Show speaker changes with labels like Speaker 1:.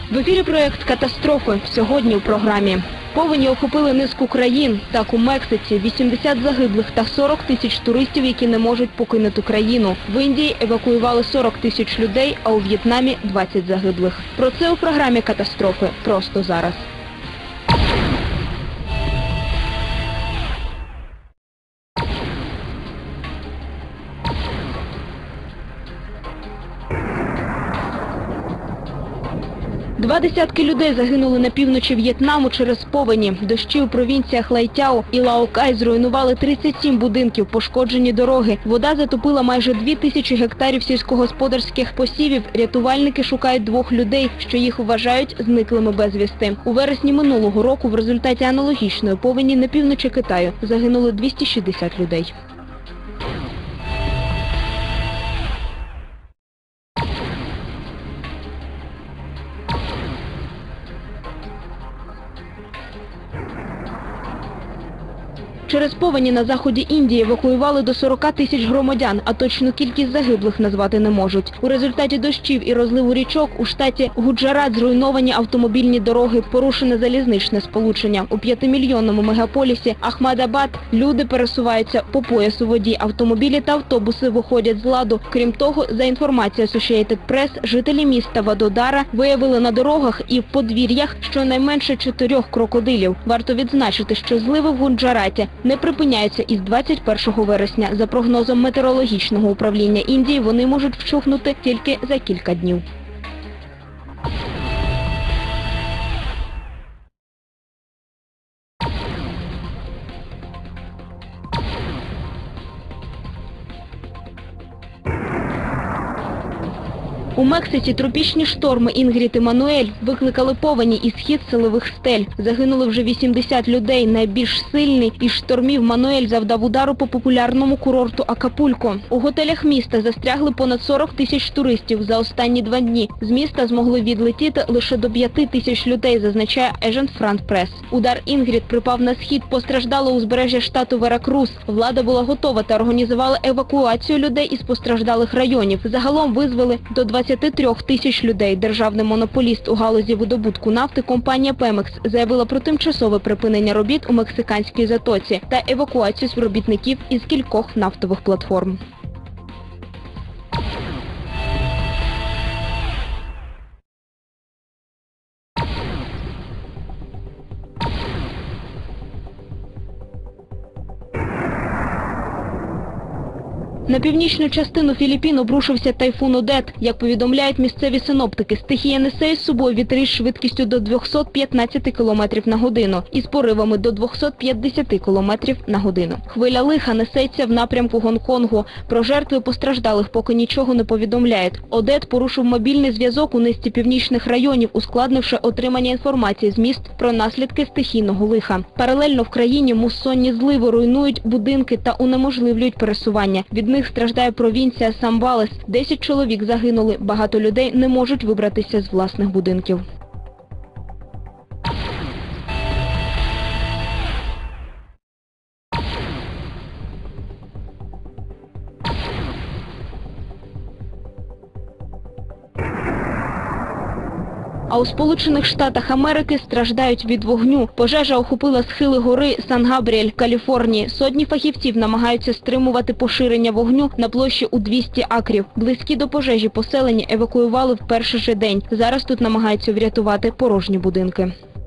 Speaker 1: В ефірі проєкт «Катастрофи». Сьогодні у програмі. Повені охопили низку країн. Так, у Мексиці 80 загиблих та 40 тисяч туристів, які не можуть покинути країну. В Індії евакуювали 40 тисяч людей, а у В'єтнамі 20 загиблих. Про це у програмі «Катастрофи» просто зараз. Два десятки людей загинули на півночі В'єтнаму через повені. Дощі у провінціях Лайтяо і Лаокай зруйнували 37 будинків, пошкоджені дороги. Вода затопила майже 2000 гектарів сільськогосподарських посівів. Рятувальники шукають двох людей, що їх вважають зниклими безвісти. У вересні минулого року в результаті аналогічної повені на півночі Китаю загинули 260 людей. Через повені на заході Індії евакуювали до 40 тисяч громадян, а точну кількість загиблих назвати не можуть. У результаті дощів і розливу річок у штаті Гуджарат зруйновані автомобільні дороги, порушене залізничне сполучення. У 5-мільйонному мегаполісі Ахмадабад люди пересуваються по пояс у воді, автомобілі та автобуси виходять з ладу. Крім того, за інформацією Associated Press, жителі міста Вадодара виявили на дорогах і в подвір'ях щонайменше 4 крокодилів. Варто відзначити, що зливи в Гуджараті не припиняються із 21 вересня. За прогнозом метеорологічного управління Індії, вони можуть вщухнути тільки за кілька днів. У Мексиці тропічні шторми Інгрід і Мануель викликали повені і схід силових стель. Загинули вже 80 людей. Найбільш сильний із штормів Мануель завдав удару по популярному курорту Акапулько. У готелях міста застрягли понад 40 тисяч туристів за останні 2 дні. З міста змогли відлетіти лише до 5 тисяч людей, зазначає Agence France Press. Удар Інгрід припав на схід, постраждало узбережжя штату Веракрус. Влада була готова та організувала евакуацію людей із постраждалих районів. Загалом визвали до 23 тисяч людей. Державний монополіст у галузі видобутку нафти компанія Пемекс заявила про тимчасове припинення робіт у Мексиканській затоці та евакуацію співробітників із кількох нафтових платформ. На північну частину Філіппін обрушився тайфун Одет. Як повідомляють місцеві синоптики, стихія несе із собою вітри з швидкістю до 215 км на годину із поривами до 250 км на годину. Хвиля лиха несеться в напрямку Гонконгу. Про жертви постраждалих поки нічого не повідомляють. Одет порушив мобільний зв'язок у низці північних районів, ускладнивши отримання інформації з міст про наслідки стихійного лиха. Паралельно в країні муссонні зливи руйнують будинки та унеможливлюють пересування. Від них страждає провінція Самбалес. 10 чоловік загинули, багато людей не можуть вибратися з власних будинків. А у Сполучених Штатах Америки страждають від вогню. Пожежа охопила схили гори Сан-Габріель, Каліфорнії. Сотні фахівців намагаються стримувати поширення вогню на площі у 200 акрів. Близькі до пожежі поселення евакуювали в перший же день. Зараз тут намагаються врятувати порожні будинки.